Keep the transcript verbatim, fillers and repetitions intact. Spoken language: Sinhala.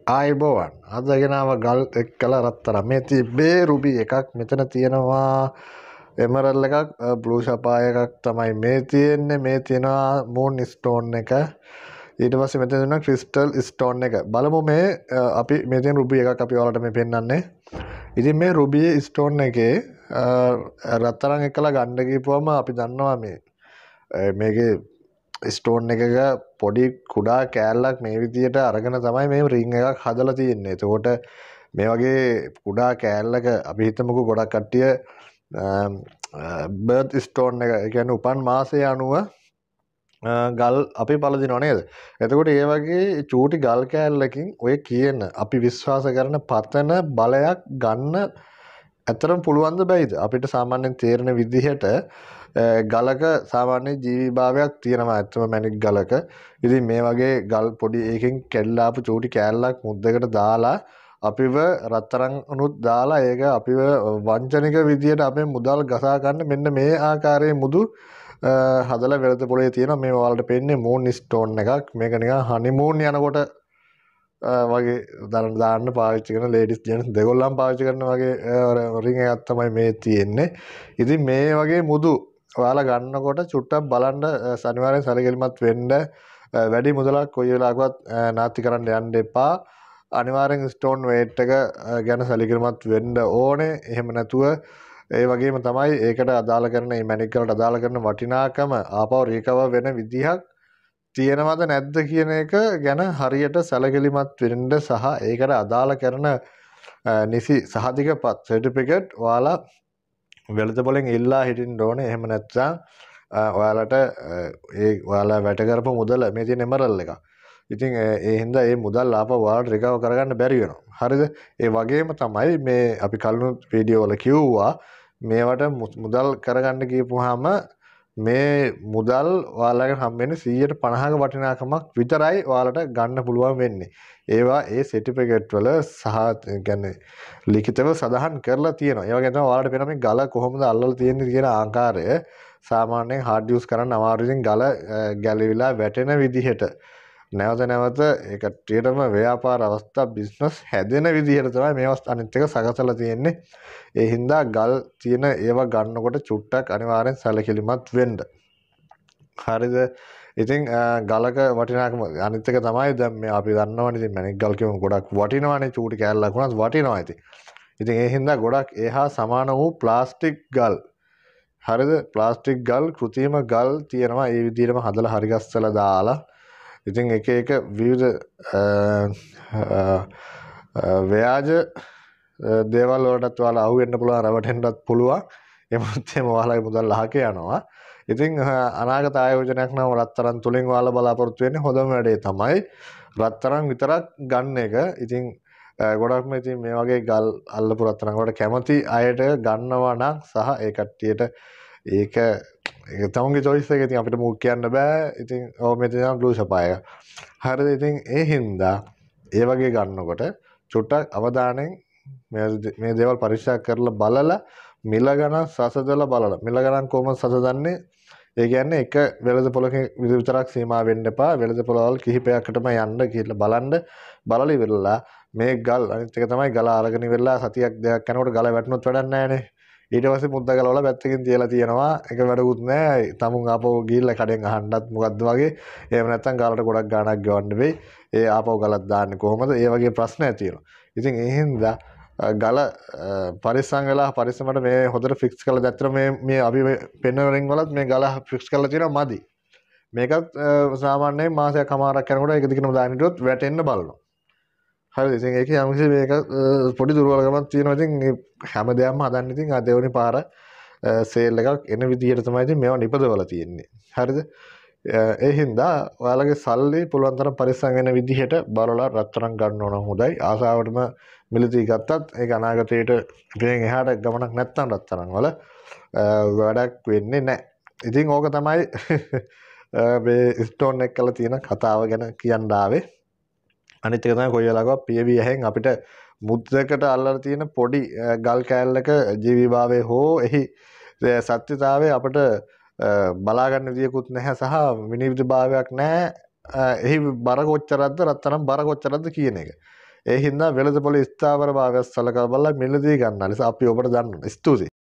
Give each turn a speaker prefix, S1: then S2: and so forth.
S1: ආයිබෝවන් අද ගෙනාව ගල් එක්කලා රත්තරන් මේ තිබ්බේ රුබි එකක් මෙතන තියෙනවා එමරල්ඩ් එකක් බ්ලූ සෆයර් එකක් තමයි මේ තියෙන්නේ මේ තියෙනවා මූන් ස්ටෝන් එක ඊට පස්සේ මෙතන තියෙනවා ක්‍රිස්ටල් ස්ටෝන් එක බලමු මේ අපි මේ තියෙන රුබි එකක් අපි ඔයාලට මේ පෙන්නන්නේ ඉතින් මේ රුබි ස්ටෝන් එකේ රත්තරන් එක්කලා ගන්න ගිහපුවම අපි දන්නවා මේ මේකේ ස්ටෝන් එකක පොඩි කුඩා කෑල්ලක් මේ විදියට අරගෙන තමයි මේ රින් එකක් හදලා තියෙන්නේ. එතකොට මේ වගේ කුඩා කෑල්ලක අපි හිතමුකෝ ගොඩක් කට්ටිය බර්ත් ස්ටෝන් එක ඒ කියන්නේ උපන් මාසය අනුව ගල් අපි පළදිනව නේද? එතකොට ඒ වගේ චූටි ගල් කෑල්ලකින් ඔය කියන අපි විශ්වාස කරන පතන බලයක් ගන්න ඇත්තටම පුළුවන් ද බැයිද? අපිට සාමාන්‍යයෙන් තේරෙන විදිහට ගලක සාමාන්‍ය ජීවිභාවයක් තියෙනවා ඇත්තම මැණික් ගලක. ඉතින් මේ වගේ ගල් පොඩි එකකින් කැඩලා ආපු චූටි කෑල්ලක් මුද්දකට දාලා අපිව රත්තරන් උනුත් දාලා ඒක අපිව වංචනික විදියට අපේ මුදල් ගසා ගන්න මෙන්න මේ ආකාරයේ මුදු හදලා වෙළඳ පොලේ තියෙනවා. මේ ඔයාලට පෙන්නේ මූන් ස්ටෝන් එකක්. මේක නිකන් හනිමූන් යනකොට වගේ දාන්න දාන්න පාවිච්චි කරන ලේඩිස් ජෙන්ට්ස් දෙගොල්ලන් පාවිච්චි කරන වගේ රින් එකක් තමයි මේ තියෙන්නේ. ඉතින් මේ වගේ මුදු ඔයාලා ගන්නකොට චුට්ටක් බලන්න අනිවාර්යෙන් සැලකිලිමත් වෙන්න වැඩි මුදලක් කොයි වෙලාවකවත් නාස්ති කරන්න යන්න එපා. අනිවාර්යෙන් ස්ටෝන් වේට් එක ගැන සැලකිලිමත් වෙන්න ඕනේ. එහෙම නැතුව ඒ වගේම තමයි ඒකට අදාළ කරන මේ මැණික් වලට අදාළ කරන වටිනාකම ආපහු රීකවර් වෙන විදිහක් තියෙනවද නැද්ද කියන එක ගැන හරියට සැලකිලිමත් වෙන්න සහ ඒකට අදාළ කරන නිසි සහතිකපත් සර්ටිෆිකේට් ඔයාලා වෙළඳ පොලෙන් ඉල්ලා හිටින්න ඕනේ. එහෙම නැත්නම් ඔයාලට ඒ ඔයාලා වැට කරපු මුදල මේ තියෙන එමරල්ඩ් එක. ඉතින් ඒ හින්දා මේ මුදල් ආපහු ඔයාලට රිකවර් කරගන්න බැරි වෙනවා. හරිද? ඒ වගේම තමයි මේ අපි කලින් වීඩියෝ වල කිව්වා මේවට මුදල් කරගන්න කියපුවාම මේ මුදල් ඔයාලගෙන් හම්බෙන්නේ සීයට පනහක වටිනාකමක් විතරයි ඔයාලට ගන්න පුළුවන් වෙන්නේ. ඒවා ඒ සර්ටිෆිකේට් වල සහ කියන්නේ ලිඛිතව සඳහන් කරලා තියෙනවා. ඒ වගේම තමයි ඔයාලට වෙන මේ ගල කොහොමද අල්ලලා තියෙන්නේ කියන ආකාරය සාමාන්‍යයෙන් හાર્ඩ් යූස් කරන්න අමාරුවෙන් ගල ගැලවිලා වැටෙන විදිහට නැවත නැවත ඒ කට්ටියටම ව්‍යාපාර අවස්ථා බිස්නස් හැදෙන විදිහට තමයි මේවත් අනිත් එක සකසලා තියෙන්නේ. ඒ හින්දා ගල් තියෙන ඒවා ගන්නකොට චුට්ටක් අනිවාර්යෙන් සැලකිලිමත් වෙන්න. හරිද? ඉතින් ගලක වටිනාකම අනිත් එක තමයි දැන් මේ අපි දන්නවනේ ඉතින් මැණික් ගල් කියමු ගොඩක් වටිනවනේ චූටි කෑල්ලක් වුණත් වටිනවා ඉතින්. ඉතින් ඒ හින්දා ගොඩක් එහා සමාන වූ ප්ලාස්ටික් ගල්. හරිද? ප්ලාස්ටික් ගල් කෘත්‍රිම ගල් තියෙනවා. ඒ විදිහටම හදලා හරි ගස්සලා දාලා ඉතින් එක එක විවිධ ව්‍යාජ දේවල් වලටත් ඔයාලා අහු වෙන්න පුළුවන් රවටෙන්නත් පුළුවන්. එමත් එම ඔයාලගේ මුදල් අහක යනවා. ඉතින් අනාගත ආයෝජනයක් නම් රත්තරන් තුලින් ඔයාලා බලාපොරොත්තු වෙන්නේ හොඳම වැඩේ තමයි රත්තරන් විතරක් ගන්න එක. ඉතින් ගොඩක්ම ඉතින් මේ වගේ ගල් අල්ලපු රත්තරන් වලට කැමති අයට ගන්නවා නම් සහ ඒ කට්ටියට ඒක ඒක තමන්ගේ choice එක. ඉතින් අපිට මූක් කියන්න බෑ. ඉතින් ඔව් මෙතන තියෙනවා බ්ලූ සෆයර්. හරිද? ඉතින් ඒ හින්දා ඒ වගේ ගන්නකොට චුට්ටක් අවධානයෙන් මේ මේ දේවල් පරීක්ෂා කරලා බලලා මිල ගණන් සසදලා බලලා මිල ගණන් කොහොමද සසදන්නේ? ඒ කියන්නේ එක වෙළඳ පොලක විතරක් සීමා වෙන්න එපා. වෙළඳ පොළවල් කිහිපයකටම යන්න කියලා බලන්න. බලලා ඉවරලා මේ ගල් අනිත් එක තමයි ගල අරගෙන ඉවරලා සතියක් දෙකක් යනකොට ගල වැටුනොත් වැඩක් නැහැ නේ. ඊට පස්සේ මුද්ද ගලවලා පැත්තකින් තියලා තියෙනවා. ඒක වැඩකුත් නැහැ. තමුන් ආපහු ගිහිල්ලා කඩෙන් අහන්නත් මොකද්ද වගේ. එහෙම නැත්නම් ගලට ගොඩක් ගාණක් ගෙවන්න වෙයි. ඒ ආපහු ගලක් දාන්නේ කොහොමද? ඒ වගේ ප්‍රශ්න ඇති වෙනවා. ඉතින් ඒ හින්දා ගල පරිස්සම් වෙලා පරිස්සමට මේ හොඳට ෆික්ස් කරලා දැත්තර මේ මේ අපි පෙන්න රින් වලත් මේ ගල ෆික්ස් කරලා තියෙනවා මදි. මේකත් සාමාන්‍යයෙන් මාසයක් කමාරක් යනකොට ඒක දිගටම දාන්න හිටියොත් වැටෙන්න බලනවා. හරිද? ඉතින් ඒකේ යම්කිසි මේක පොඩි දුර්වලකමක් තියෙනවා. ඉතින් හැමදේම හදන්න ඉතින් අද දෙවෙනි පාර සේල් එකක් එන විදිහට තමයි ඉතින් මේවා නිපදවලා තියෙන්නේ. හරිද? ඒ හින්දා ඔයාලගේ සල්ලි පුළුවන් තරම් පරිස්සම් වෙන විදිහට බලලා රත්තරන් ගන්න ඕන හොඳයි. ආසාවටම මිලදී ගත්තත් ඒක අනාගතයට ඉතින් එහාට ගමනක් නැත්තම් රත්තරන් වල වැඩක් වෙන්නේ නැහැ. ඉතින් ඕක තමයි මේ ස්ටෝන් එක කරලා තියෙන කතාව ගැන කියන්න ආවේ. අනිත් එක තමයි කොයි වෙලාවකවත් පියවි ඇහෙන් අපිට මුද්දකට අල්ලලා තියෙන පොඩි ගල් කෑල්ලක ජීවිභාවය හෝ එහි සත්‍යතාවය අපිට බලා ගන්න විදියකුත් නැහැ සහ විනිවිද භාවයක් නැහැ. එහි බර කොච්චරක්ද රත්තරන් බර කොච්චරක්ද කියන එක. ඒ හින්දා වෙළඳ පොලේ ස්ථාවර භාවය සලකා බලලා මිලදී ගන්නා ලෙස අපි ඔබට දන්වනවා. ස්තුතියි.